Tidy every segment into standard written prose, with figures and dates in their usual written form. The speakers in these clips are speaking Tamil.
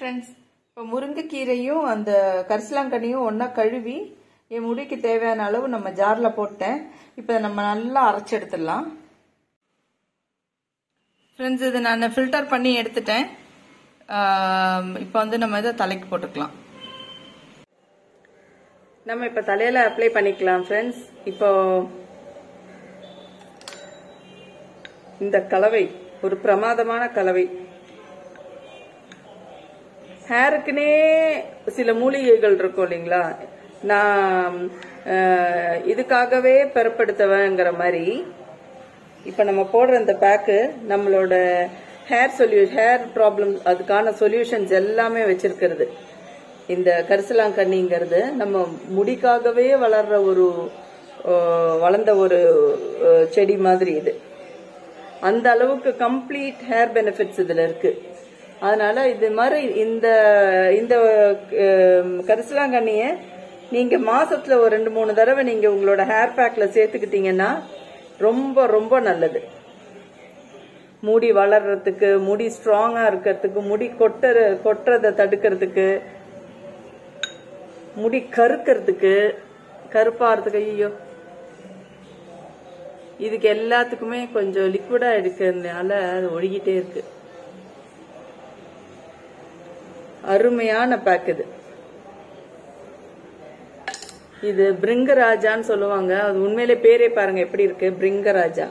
ஃப்ரெண்ட்ஸ், இப்போ முருங்கைக்கீரையும் அந்த கரிசலாங்கண்ணியும் ஒன்றா கழுவி என் முடிக்கு தேவையான அளவு நம்ம ஜாரில் போட்டேன். இப்போ நம்ம நல்லா அரைச்சி எடுத்துடலாம். ஃப்ரெண்ட்ஸ், இது நான் ஃபில்டர் பண்ணி எடுத்துட்டேன். இப்போ வந்து நம்ம இதை தலைக்கு போட்டுக்கலாம். நம்ம இப்போ தலையில் அப்ளை பண்ணிக்கலாம். ஃப்ரெண்ட்ஸ், இப்போ இந்த கலவை ஒரு பிரமாதமான கலவை. ஹேருக்குனே சில மூலிகைகள் இருக்கும் இல்லைங்களா, நான் இதுக்காகவே பெறப்படுத்தவங்கிற மாதிரி இப்போ நம்ம போடுற இந்த பேக்கு நம்மளோட ஹேர் ப்ராப்ளம் அதுக்கான சொல்யூஷன்ஸ் எல்லாமே வச்சிருக்கிறது. இந்த கரிசலாங்கண்ணிங்கிறது நம்ம முடிக்காகவே வளர்ந்த ஒரு செடி மாதிரி. இது அந்த அளவுக்கு கம்ப்ளீட் ஹேர் பெனிஃபிட்ஸ் இதுல இருக்கு. அதனால இது மாதிரி இந்த கரிசலாங்கண்ணிய நீங்க மாசத்துல ஒரு 2-3 தடவை நீங்க உங்களோட ஹேர் பேக்ல சேர்த்துக்கிட்டீங்கன்னா ரொம்ப ரொம்ப நல்லது. முடி வளர்றதுக்கு, முடி ஸ்ட்ராங்கா இருக்கிறதுக்கு, முடி கொட்டுறதை தடுக்கிறதுக்கு, முடி கருக்கிறதுக்கு, கருப்பாறதுக்கு, ஐயோ இதுக்கு எல்லாத்துக்குமே கொஞ்சம் லிக்விடா இருக்கிறதுனால அது ஒழுகிட்டே இருக்கு. அருமையான பேக் இது. இது பிரிங்கராஜான்னு சொல்லுவாங்க. அது உண்மையிலே பேரே பாருங்க எப்படி இருக்கு, பிரிங்கராஜா.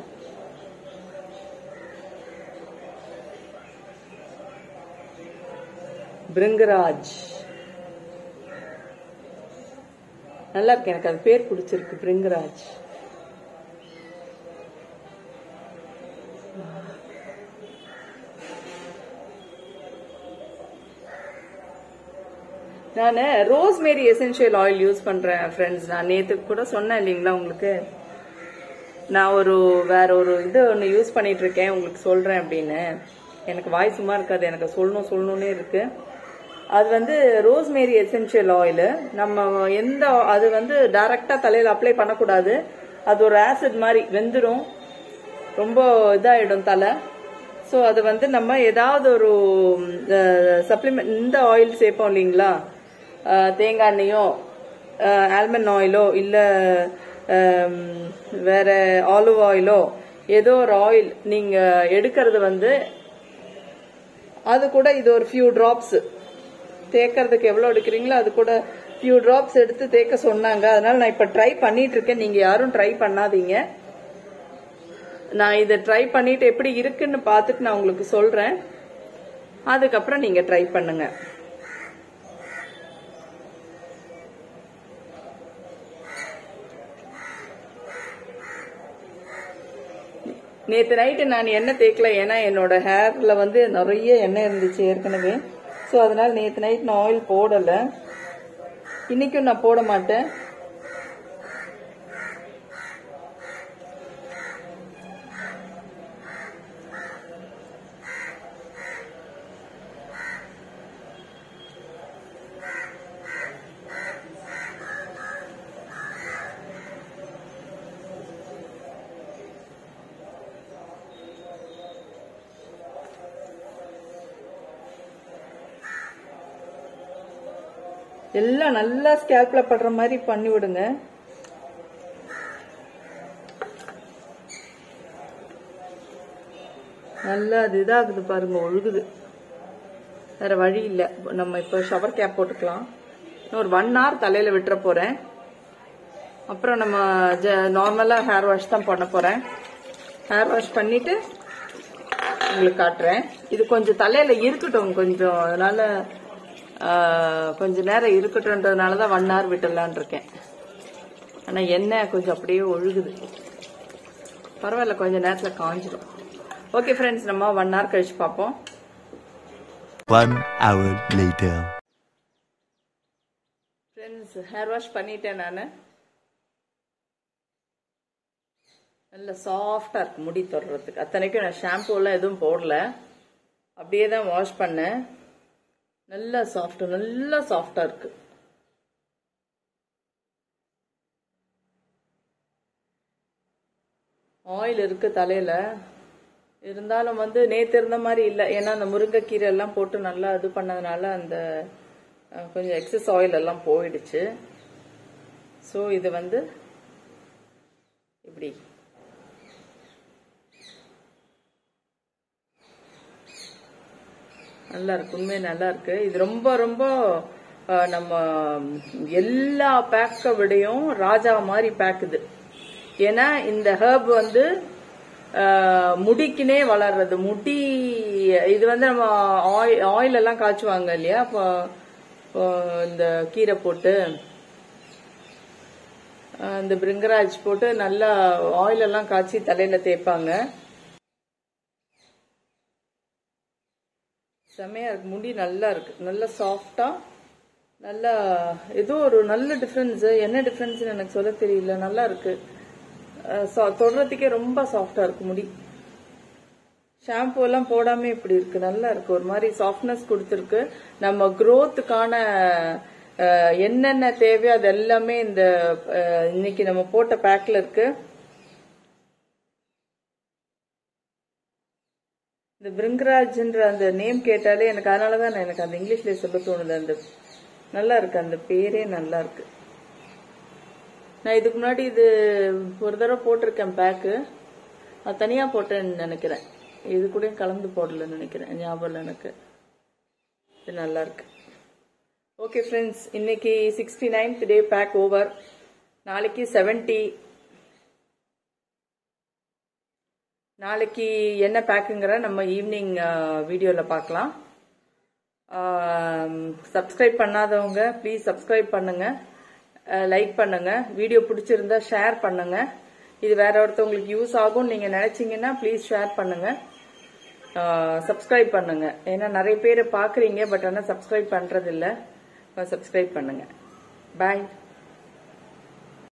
பிரிங்கராஜ் நல்லா இருக்கு. எனக்கு அது பேர் பிடிச்சிருக்கு, பிரிங்கராஜ். நான் ரோஸ்மேரி எசென்ஷியல் ஆயில் யூஸ் பண்றேன் ஃப்ரெண்ட்ஸ். நான் நேற்று கூட சொன்னேன் இல்லைங்களா உங்களுக்கு, நான் வேற ஒரு இது ஒன்று யூஸ் பண்ணிட்டு இருக்கேன், உங்களுக்கு சொல்றேன் அப்படின்னு. எனக்கு வாய் சும்மா இருக்காது, எனக்கு சொல்லணும்னே இருக்கு. அது வந்து ரோஸ்மேரி எசென்ஷியல் ஆயில். நம்ம அது வந்து டைரக்டா தலையில அப்ளை பண்ணக்கூடாது. அது ஒரு ஆசிட் மாதிரி வெந்துடும், ரொம்ப இதாயிடும் தலை. ஸோ அது வந்து நம்ம ஏதாவது ஒரு சப்ளிமெண்ட், இந்த ஆயில் சேர்ப்போம் இல்லைங்களா, தேங்காய் எண்ணெயோ ஆல்மண்ட் ஆயிலோ இல்லை வேற ஆலிவ் ஆயிலோ ஏதோ ஒரு ஆயில் நீங்க எடுக்கிறது வந்து அது கூட இது ஒரு ஃபியூ டிராப்ஸ் தேக்கிறதுக்கு எவ்வளோ எடுக்கிறீங்களோ அது கூட ஃபியூ டிராப்ஸ் எடுத்து தேக்க சொன்னாங்க. அதனால நான் இப்போ ட்ரை பண்ணிட்டு இருக்கேன். நீங்க யாரும் ட்ரை பண்ணாதீங்க. நான் இதை ட்ரை பண்ணிட்டு எப்படி இருக்குன்னு பார்த்துட்டு நான் உங்களுக்கு சொல்றேன். அதுக்கப்புறம் நீங்க ட்ரை பண்ணுங்க. நேற்று நைட்டு நான் எண்ணெய் தேய்க்கல, ஏன்னா என்னோட ஹேர்ல வந்து நிறைய எண்ணெய் இருந்துச்சு ஏற்கனவே. ஸோ அதனால நேற்று நைட் நான் ஆயில் போடலை, இன்னைக்கும் நான் போட மாட்டேன். எல்லாம் நல்லா ஸ்கேல்ப்ல படுற மாதிரி பண்ணி விடுங்க. நல்லா அது இதாகுது பாருங்க, ஒழுகுது. வேற வழி இல்லை. நம்ம இப்போ ஷவர் கேப் போட்டுக்கலாம். ஒரு 1 hour தலையில விட்டுற போறேன். அப்புறம் நம்ம நார்மலா ஹேர் வாஷ் தான் பண்ண போறேன். ஹேர் வாஷ் பண்ணிட்டு உங்களுக்கு காட்டுறேன். இது கொஞ்சம் தலையில இருக்கட்டும் கொஞ்சம், அதனால கொஞ்ச நேரம் இருக்கட்டும்ன்றதுனாலதான் 1 hour விட்டுடலான் இருக்கேன். ஆனா எண்ணெய் கொஞ்சம் அப்படியே ஒழுகுது. பரவாயில்ல, கொஞ்ச நேரத்துல காஞ்சிடும். ஓகே ஃப்ரெண்ட்ஸ், நம்ம 1 hour கழிச்சு பார்ப்போம். 1 hour later. Friends, hair wash பண்ணிட்டேன் நானு. நல்ல சாஃப்டா இருக்கு முடி தொடுறதுக்கு. அத்தனைக்கும் நான் ஷாம்பு எல்லாம் எதுவும் போடல, அப்படியே தான் வாஷ் பண்ணேன். நல்லா சாஃப்டா இருக்கு. ஆயில் இருக்கு தலையில, இருந்தாலும் வந்து நேத்து இருந்த மாதிரி இல்லை. ஏன்னா அந்த முருங்கைக்கீரை எல்லாம் போட்டு நல்லா இது பண்ணதுனால அந்த கொஞ்சம் எக்ஸஸ் ஆயில் எல்லாம் போயிடுச்சு. ஸோ இது வந்து இப்படி நல்லா இருக்கு. உண்மையை நல்லா இருக்கு. இது ரொம்ப ரொம்ப நம்ம எல்லா பேக்கை விடையும் ராஜா மாதிரி பேக் இது. ஏன்னா இந்த ஹர்ப் வந்து முடிக்குனே வளர்றது. முடி இது வந்து நம்ம ஆயில் எல்லாம் காய்ச்சுவாங்க இல்லையா, அப்போ இந்த கீரை போட்டு இந்த பிரிங்கராஜ் போட்டு நல்லா ஆயில் எல்லாம் காய்ச்சி தலையில தேய்ப்பாங்க. செமையா இருக்கு. முடி நல்லா இருக்கு, நல்லா சாஃப்டா, நல்லா ஏதோ ஒரு நல்ல டிஃபரன்ஸ். என்ன டிஃபரன்ஸ் எனக்கு சொல்ல தெரியல. நல்லா இருக்கு. தொடுறதுக்கே ரொம்ப சாஃப்டா இருக்கு முடி. ஷாம்பு எல்லாம் போடாம இப்படி இருக்கு. நல்லா இருக்கு. ஒரு மாதிரி சாஃப்ட்னஸ் கொடுத்துருக்கு. நம்ம growthக்கான என்னென்ன தேவையோ அது எல்லாமே இந்த இன்னைக்கு நம்ம போட்ட பேக்ல இருக்கு. இந்த பிரிங்கராஜ்ன்ற அந்த நேம் கேட்டாலே எனக்கு அதனாலதான் எனக்கு அந்த இங்கிலீஷ்ல சொல்ல தோணுது. அந்த நல்லா இருக்கு, அந்த பேரே நல்லா இருக்கு. நான் இதுக்கு முன்னாடி இது ஒரு தடவை போட்டிருக்கேன் பேக்கு. அது தனியா போட்டேன்னு நினைக்கிறேன். இது கூட கலந்து போடலன்னு நினைக்கிறேன், ஞாபகம் இல்லை எனக்கு. இது நல்லா இருக்கு. ஓகே ஃப்ரெண்ட்ஸ், இன்னைக்கு 69th டே பேக் ஓவர். நாளைக்கு 70. நாளைக்கு என்ன பேக்குங்கிற நம்ம ஈவினிங் வீடியோல பார்க்கலாம். சப்ஸ்கிரைப் பண்ணாதவங்க ப்ளீஸ் சப்ஸ்கிரைப் பண்ணுங்க, லைக் பண்ணுங்க, வீடியோ பிடிச்சிருந்தா ஷேர் பண்ணுங்க. இது வேற ஒருத்தவங்களுக்கு யூஸ் ஆகும் நீங்க நினைச்சீங்கன்னா ப்ளீஸ் ஷேர் பண்ணுங்க, சப்ஸ்கிரைப் பண்ணுங்க. ஏன்னா நிறைய பேர் பாக்குறீங்க பட் ஆனால் சப்ஸ்கிரைப் பண்றது இல்லை. சப்ஸ்கிரைப் பண்ணுங்க. பாய்.